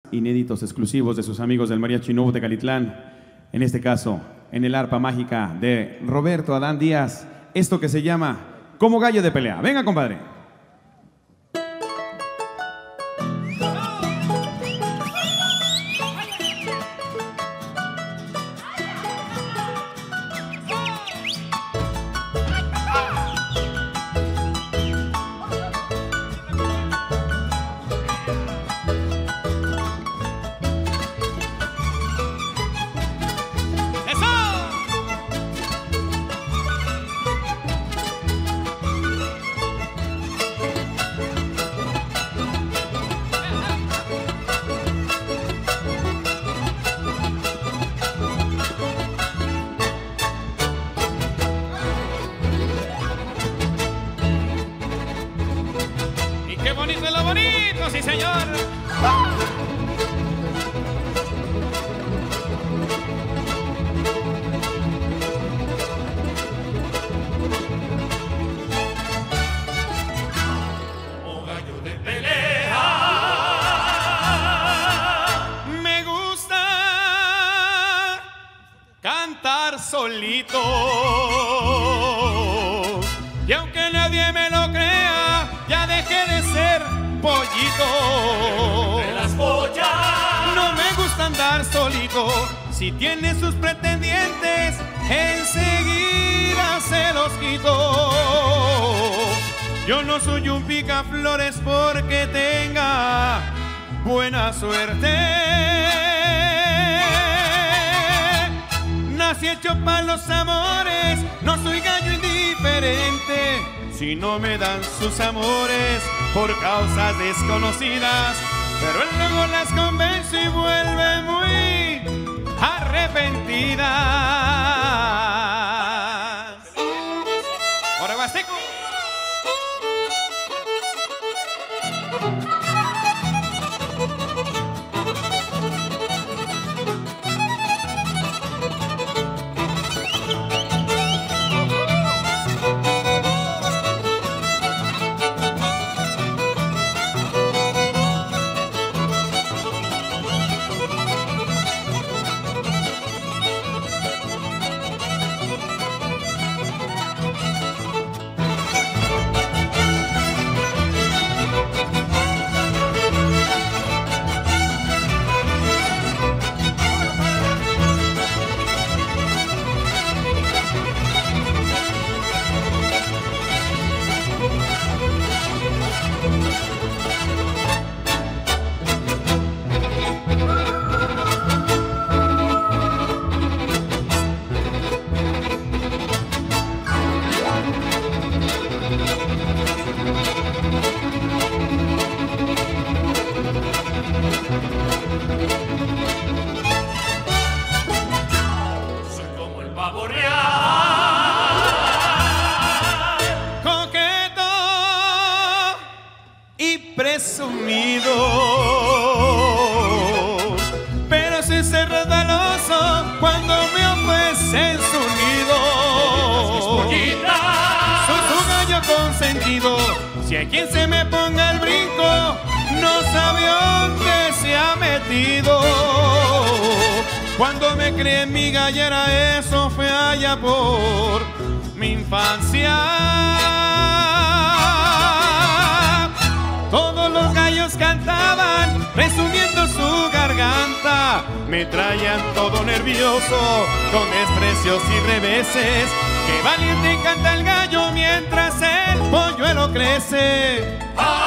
inéditos exclusivos de sus amigos del Mariachi Nuevo de Calitlán, en este caso en el arpa mágica de Roberto Adán Díaz, esto que se llama Como Gallo de Pelea. Venga, compadre. ¡Qué bonito es lo bonito, sí señor! Como gallo de pelea. Me gusta cantar solito. Y aunque nadie me lo crea, ya dejé de ser pollito. De las pollas. No me gusta andar solito. Si tiene sus pretendientes, enseguida se los quito. Yo no soy un picaflores porque tenga buena suerte. Nací hecho para los amores, no soy gallo indiferente. Si no me dan sus amores por causas desconocidas, pero luego las convenzo y vuelven muy arrepentidas. Ahora Huasteco. Soy como el pavo real. Coqueto y presumido, pero sin ser resbaloso cuando me ofrecen su nido. Soy su gallo consentido. Si hay quien se me ponga el brinco, no sabe dónde se ha metido. Cuando me crié en mi gallera, eso fue allá por mi infancia. Todos los gallos cantaban, presumiendo su garganta. Me traían todo nervioso, con desprecios y reveses. ¡Qué valiente canta el gallo mientras el polluelo crece! ¡Ah!